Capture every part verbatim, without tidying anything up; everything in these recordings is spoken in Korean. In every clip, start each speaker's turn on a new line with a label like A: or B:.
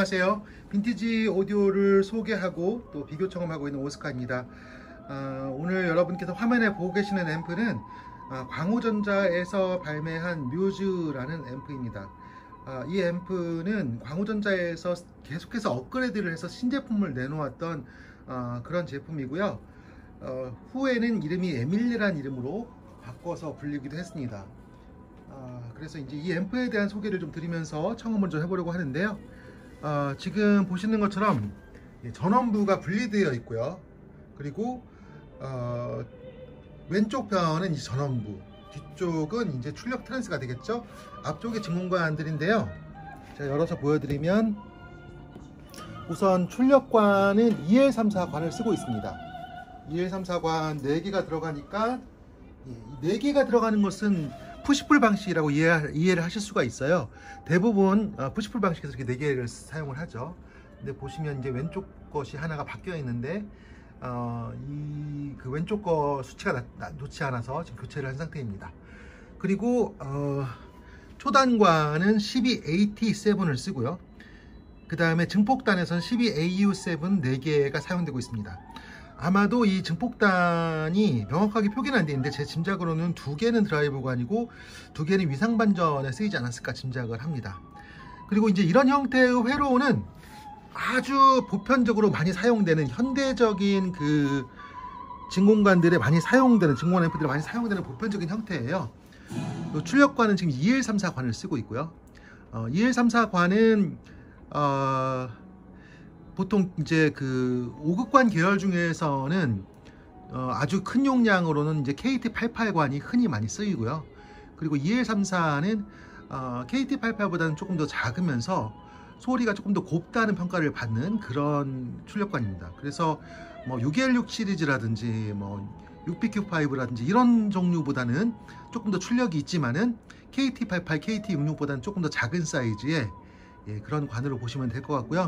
A: 안녕하세요. 빈티지 오디오를 소개하고 또 비교 청음하고 있는 오스카입니다. 어, 오늘 여러분께서 화면에 보고 계시는 앰프는 어, 광호전자에서 발매한 뮤즈라는 앰프입니다. 어, 이 앰프는 광호전자에서 계속해서 업그레이드를 해서 신제품을 내놓았던 어, 그런 제품이고요. 어, 후에는 이름이 에밀리라는 이름으로 바꿔서 불리기도 했습니다. 어, 그래서 이제 이 앰프에 대한 소개를 좀 드리면서 청음을 좀 해보려고 하는데요. 어, 지금 보시는 것처럼 전원부가 분리되어 있고요. 그리고 어, 왼쪽 편은 이제 전원부, 뒤쪽은 이제 출력 트랜스가 되겠죠. 앞쪽에 진공관들인데요. 제가 열어서 보여드리면 우선 출력관은 이 엘 삼 사 관을 쓰고 있습니다. 이 엘 삼 사 관 네 개가 들어가니까 네 개가 들어가는 것은 푸시풀 방식이라고 이해, 이해를 하실 수가 있어요. 대부분 어, 푸시풀 방식에서 이렇게 네 개를 사용을 하죠. 근데 보시면 이제 왼쪽 것이 하나가 바뀌어 있는데 어, 이 그 왼쪽 거 수치가 나, 나, 좋지 않아서 지금 교체를 한 상태입니다. 그리고 어, 초단관은 십이 에이 티 칠을 쓰고요. 그 다음에 증폭단에서는 십이 에이 유 칠 네 개가 사용되고 있습니다. 아마도 이 증폭단이 명확하게 표기는 안 되어 있는데 제 짐작으로는 두 개는 드라이브관이고 두 개는 위상반전에 쓰이지 않았을까 짐작을 합니다. 그리고 이제 이런 형태의 회로는 아주 보편적으로 많이 사용되는 현대적인 그 진공관들에 많이 사용되는 진공관 앰프들에 많이 사용되는 보편적인 형태예요. 출력관은 지금 이 엘 삼 사 관을 쓰고 있고요. 어, 이 엘 삼 사 관은 어, 보통 이제 그 오극관 계열 중에서는 어 아주 큰 용량으로는 이제 케이 티 팔십팔 관이 흔히 많이 쓰이고요. 그리고 이 엘 삼 사는 어 케이 티 팔십팔보다는 조금 더 작으면서 소리가 조금 더 곱다는 평가를 받는 그런 출력관입니다. 그래서 뭐 육 엘 육 시리즈라든지 뭐 육 비 큐 파이브라든지 이런 종류보다는 조금 더 출력이 있지만은 케이 티 팔십팔, 케이 티 육십육보다는 조금 더 작은 사이즈의 예, 그런 관으로 보시면 될 것 같고요.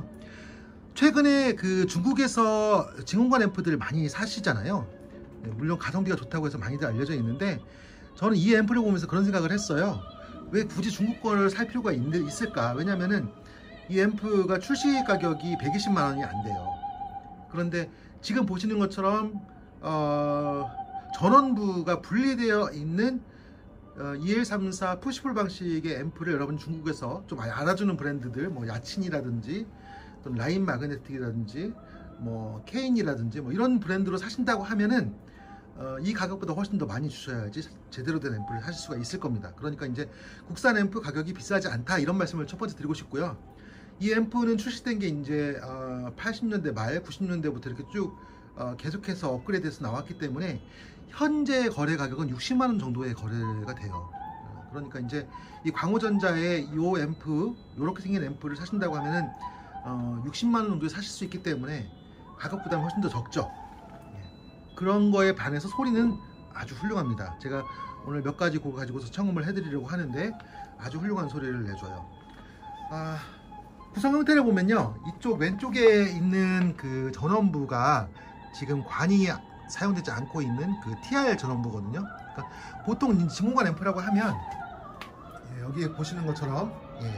A: 최근에 그 중국에서 진공관 앰프들을 많이 사시잖아요. 물론 가성비가 좋다고 해서 많이들 알려져 있는데 저는 이 앰프를 보면서 그런 생각을 했어요. 왜 굳이 중국 거를 살 필요가 있, 있을까? 왜냐면은 이 앰프가 출시 가격이 백이십만 원이 안 돼요. 그런데 지금 보시는 것처럼 어, 전원부가 분리되어 있는 어, 이 엘 삼 사 푸시풀 방식의 앰프를 여러분 중국에서 좀 알아주는 브랜드들 뭐 야친이라든지 라인 마그네틱이라든지 뭐 케인이라든지 뭐 이런 브랜드로 사신다고 하면은 어, 이 가격보다 훨씬 더 많이 주셔야지 제대로 된 앰프를 사실 수가 있을 겁니다. 그러니까 이제 국산 앰프 가격이 비싸지 않다 이런 말씀을 첫 번째 드리고 싶고요. 이 앰프는 출시된 게 이제 어, 팔십 년대 말 구십 년대부터 이렇게 쭉 어, 계속해서 업그레이드해서 나왔기 때문에 현재 거래 가격은 육십만 원 정도의 거래가 돼요. 어, 그러니까 이제 이 광호전자의 이 앰프 이렇게 생긴 앰프를 사신다고 하면은 어, 육십만 원 정도에 사실 수 있기 때문에 가격 부담이 훨씬 더 적죠. 예. 그런 거에 반해서 소리는 아주 훌륭합니다. 제가 오늘 몇 가지 곡 가지고서 청음을 해드리려고 하는데 아주 훌륭한 소리를 내줘요. 아, 구성 형태를 보면요, 이쪽 왼쪽에 있는 그 전원부가 지금 관이 사용되지 않고 있는 그 티 알 전원부거든요. 그러니까 보통 진공관 앰프라고 하면 예, 여기 보시는 것처럼 예,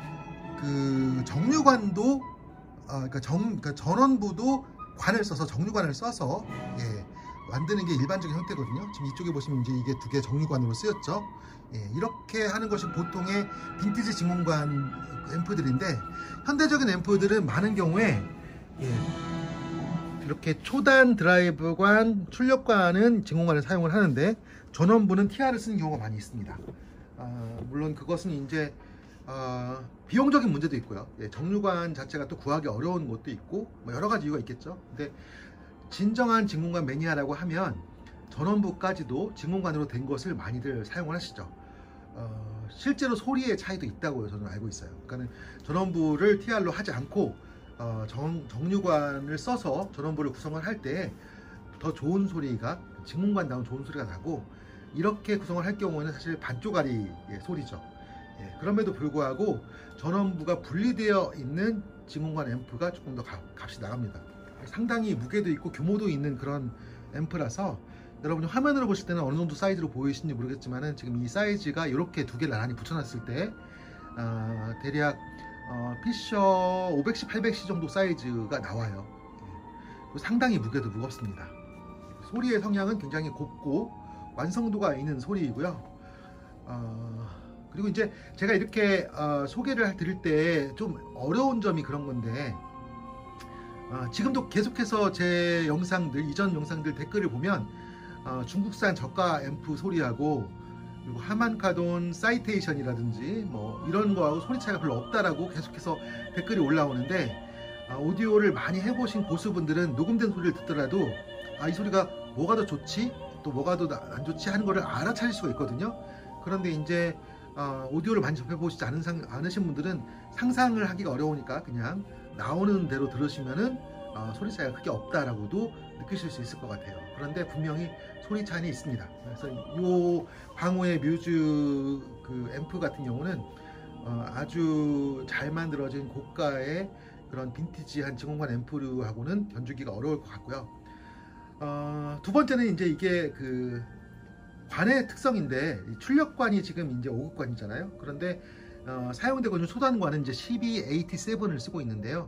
A: 그 정류관도 어, 그러니까, 정, 그러니까 전원부도 관을 써서 정류관을 써서 예, 만드는 게 일반적인 형태거든요. 지금 이쪽에 보시면 이제 이게 두 개 정류관으로 쓰였죠. 예, 이렇게 하는 것이 보통의 빈티지 진공관 앰프들인데 현대적인 앰프들은 많은 경우에 예, 이렇게 초단 드라이브관, 출력관은 진공관을 사용을 하는데 전원부는 티 알을 쓰는 경우가 많이 있습니다. 어, 물론 그것은 이제 어, 비용적인 문제도 있고요. 예, 정류관 자체가 또 구하기 어려운 것도 있고 뭐 여러 가지 이유가 있겠죠. 근데 진정한 진공관 매니아라고 하면 전원부까지도 진공관으로 된 것을 많이들 사용을 하시죠. 어, 실제로 소리의 차이도 있다고 저는 알고 있어요. 그러니까 전원부를 티 알로 하지 않고 어, 정, 정류관을 써서 전원부를 구성을 할 때 더 좋은 소리가 진공관다운 좋은 소리가 나고 이렇게 구성을 할 경우에는 사실 반쪽짜리 예, 소리죠. 예, 그럼에도 불구하고 전원부가 분리되어 있는 진공관 앰프가 조금 더 값, 값이 나갑니다. 상당히 무게도 있고 규모도 있는 그런 앰프라서 여러분이 화면으로 보실 때는 어느 정도 사이즈로 보이시는지 모르겠지만 지금 이 사이즈가 이렇게 두 개를 나란히 붙여놨을 때 어, 대략 어, 피셔 오백 시, 팔백 시 정도 사이즈가 나와요. 예. 상당히 무게도 무겁습니다. 소리의 성향은 굉장히 곱고 완성도가 있는 소리이고요. 어, 그리고 이제 제가 이렇게 어, 소개를 드릴 때 좀 어려운 점이 그런 건데, 어, 지금도 계속해서 제 영상들, 이전 영상들 댓글을 보면 어, 중국산 저가 앰프 소리하고 그리고 하만카돈 사이테이션이라든지 뭐 이런 거하고 소리 차이가 별로 없다라고 계속해서 댓글이 올라오는데, 어, 오디오를 많이 해보신 고수분들은 녹음된 소리를 듣더라도 아, 이 소리가 뭐가 더 좋지? 또 뭐가 더 안 좋지? 하는 거를 알아차릴 수가 있거든요. 그런데 이제 어, 오디오를 많이 접해보시지 않은 상, 않으신 분들은 상상을 하기가 어려우니까 그냥 나오는 대로 들으시면은 어, 소리 차이가 크게 없다라고도 느끼실 수 있을 것 같아요. 그런데 분명히 소리 차이는 있습니다. 그래서 이 광호의 뮤즈 그 앰프 같은 경우는 어, 아주 잘 만들어진 고가의 그런 빈티지한 증원관 앰프하고는 견주기가 어려울 것 같고요. 어, 두 번째는 이제 이게 그 관의 특성인데, 출력관이 지금 이제 오 급관이잖아요. 그런데 어, 사용되고 있는 초단관은 이제 씨비에이티세븐을 쓰고 있는데요.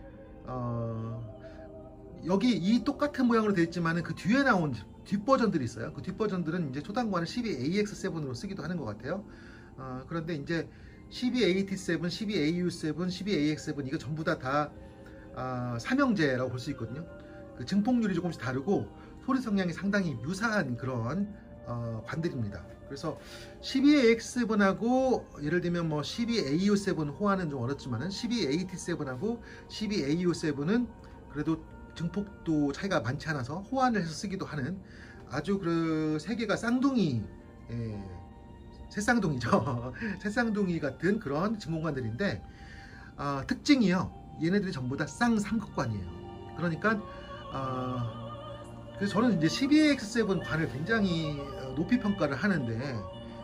A: 어, 여기 이 똑같은 모양으로 되어 있지만은 그 뒤에 나온 뒷버전들이 있어요. 그 뒷버전들은 이제 초단관을 씨비에이엑스세븐으로 쓰기도 하는 것 같아요. 어, 그런데 이제 씨비에이티세븐, 씨비에이유세븐, 씨비에이엑스세븐 이거 전부 다 다 어, 삼형제라고 볼 수 있거든요. 그 증폭률이 조금씩 다르고 소리 성향이 상당히 유사한 그런 어, 관들입니다. 그래서 씨비에이엑스세븐하고 예를 들면 뭐 씨비에이유세븐 호환은 좀 어렵지만은 씨비에이티세븐하고 씨비에이유세븐은 그래도 증폭도 차이가 많지 않아서 호환을 해서 쓰기도 하는 아주 그 세 개가 쌍둥이, 예, 새쌍둥이죠. 새쌍둥이 같은 그런 증공관들인데, 어, 특징이요, 얘네들이 전부 다 쌍삼극관이에요. 그러니까 어, 그래서 저는 이제 씨비에이엑스세븐 관을 굉장히 높이 평가를 하는데,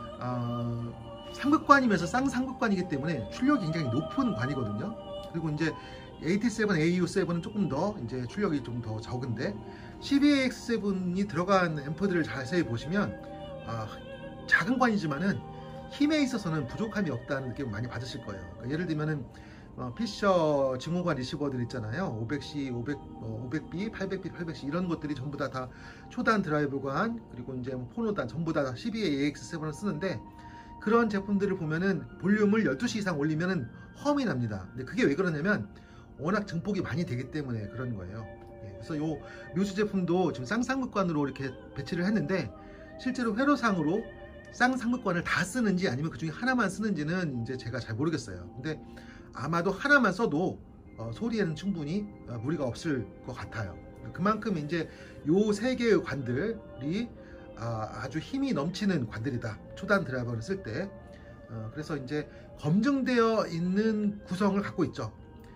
A: 어, 삼극관이면서 쌍삼극관이기 때문에 출력이 굉장히 높은 관이거든요. 그리고 이제 에이티세븐, 에이유세븐은 조금 더 이제 출력이 좀 더 적은데, 씨비에이엑스세븐이 들어간 앰프들을 자세히 보시면 어, 작은 관이지만은 힘에 있어서는 부족함이 없다는 느낌을 많이 받으실 거예요. 그러니까 예를 들면은 어, 피셔 증후관 리시버들 있잖아요. 오백 시, 오백, 어, 오백 비, 팔백 비, 팔백 시 이런 것들이 전부 다, 다 초단 드라이브관, 그리고 이제 뭐 포노단 전부 다 씨비에이엑스세븐을 쓰는데, 그런 제품들을 보면은 볼륨을 열두 시 이상 올리면은 험이 납니다. 근데 그게 왜 그러냐면 워낙 증폭이 많이 되기 때문에 그런 거예요. 예, 그래서 요 뮤즈 제품도 지금 쌍쌍극관으로 이렇게 배치를 했는데, 실제로 회로상으로 쌍쌍극관을 다 쓰는지 아니면 그 중에 하나만 쓰는지는 이제 제가 잘 모르겠어요. 근데 아마도 하나만 써도 어, 소리에는 충분히 어, 무리가 없을 것 같아요. 그만큼 이제 요 세 개의 관들이 어, 아주 힘이 넘치는 관들이다, 초단 드라이버를 쓸 때. 어, 그래서 이제 검증되어 있는 구성을 갖고 있죠.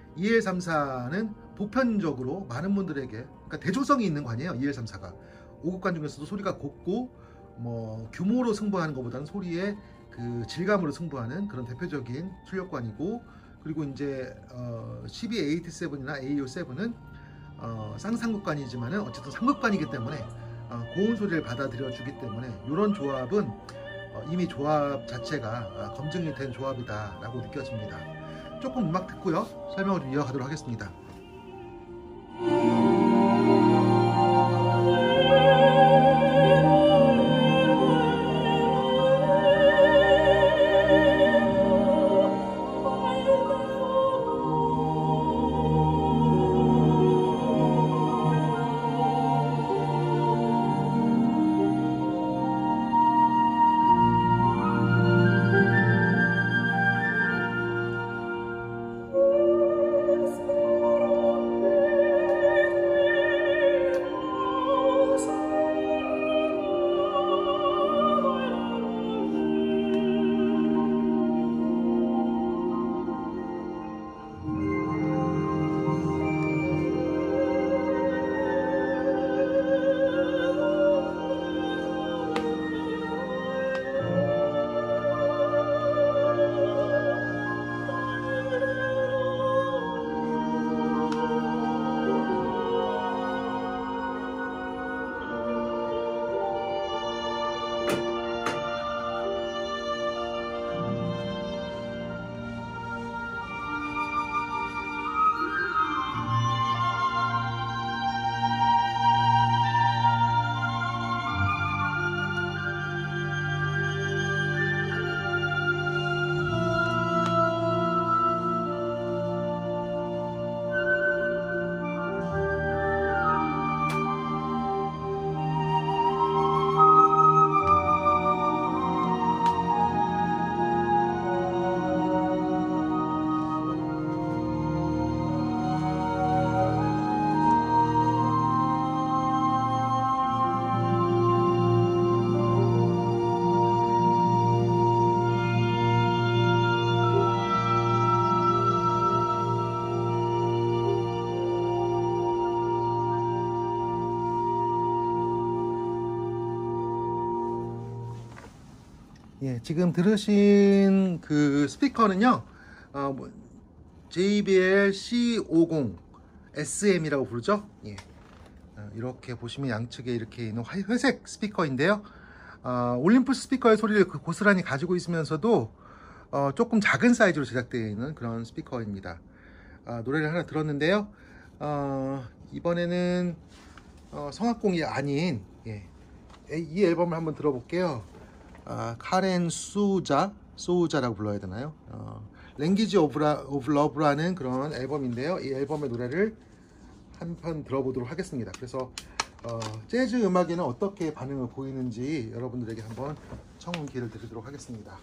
A: 이엘삼사는 보편적으로 많은 분들에게, 그러니까 대중성이 있는 관이에요. 이엘삼사가 오 급관 중에서도 소리가 곱고 뭐 규모로 승부하는 것보다는 소리의 그 질감으로 승부하는 그런 대표적인 출력관이고, 그리고 이제 어, 씨비에이티세븐이나 에이유세븐은 어, 쌍쌍극관이지만은 어쨌든 삼극관이기 때문에 어, 고운 소리를 받아들여 주기 때문에 이런 조합은 어, 이미 조합 자체가 어, 검증이 된 조합이다 라고 느껴집니다. 조금 음악 듣고요, 설명을 좀 이어가도록 하겠습니다. 예, 지금 들으신 그 스피커는요, 어, 뭐, 제이비엘 씨 오십 에스엠이라고 부르죠. 예, 어, 이렇게 보시면 양측에 이렇게 있는 화- 회색 스피커인데요. 어, 올림푸스 스피커의 소리를 그 고스란히 가지고 있으면서도 어, 조금 작은 사이즈로 제작되어 있는 그런 스피커입니다. 어, 노래를 하나 들었는데요. 어, 이번에는 어, 성악공이 아닌, 예, 이 앨범을 한번 들어볼게요. 아, 카렌 수자, 소우자라고 불러야 되나요? 어, 랭귀지 오브, 오브 러브라는 그런 앨범인데요. 이 앨범의 노래를 한 편 들어보도록 하겠습니다. 그래서 어, 재즈 음악에는 어떻게 반응을 보이는지 여러분들에게 한번 청음 기회를 드리도록 하겠습니다.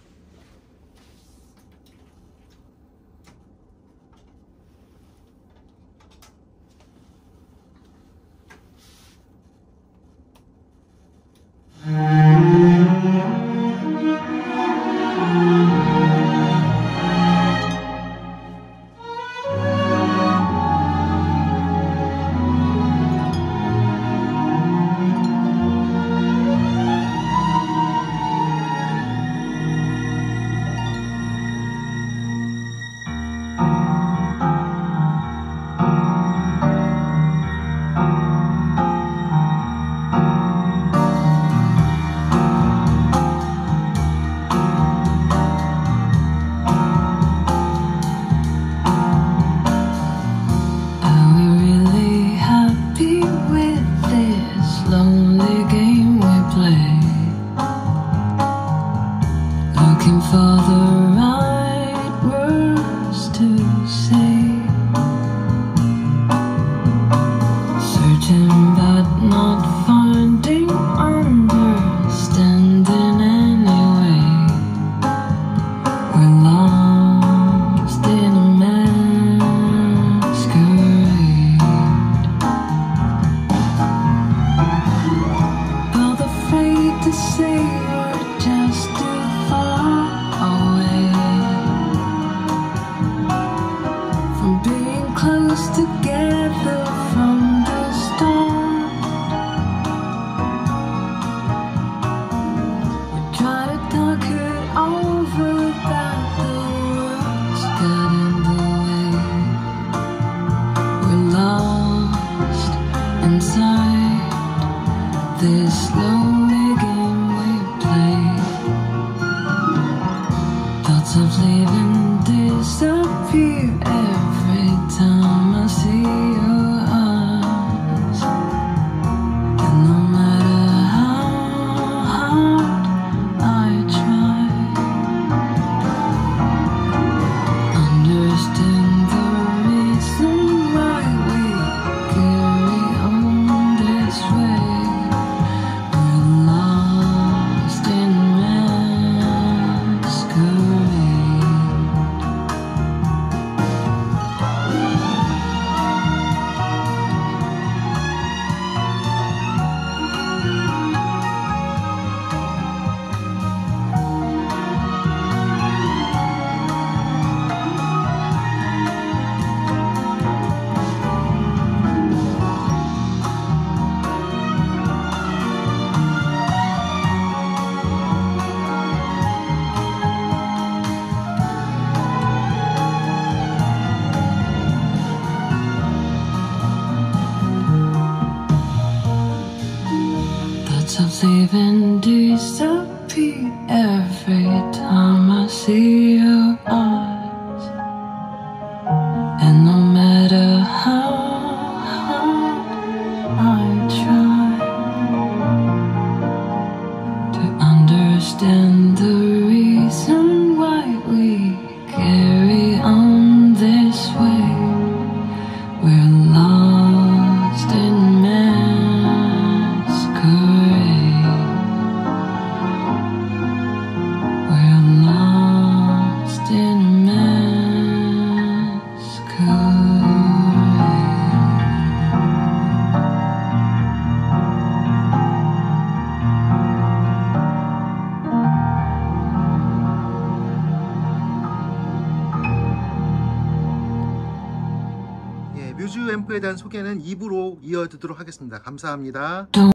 B: Looking for the right words to say, searching but not finding understanding anyway. We're lost in a masquerade, both afraid to say we're just too far away from being close together from the start. We try to talk it over, but the words got in the way. We're lost inside this lonely game we play. Thoughts of leaving disappear every time I see your eyes. And no matter how hard I try, understand the reason why we carry on this way. We're lost in masquerade. Thoughts of leaving disappear every time I see your eyes. And no matter how hard I try to understand the reason why we carry on this way, we're lost in masquerade. We're lost in masquerade.
A: 예, 뮤즈 앰프에 대한 소개는 이 부로 이어드리도록 하겠습니다. 감사합니다.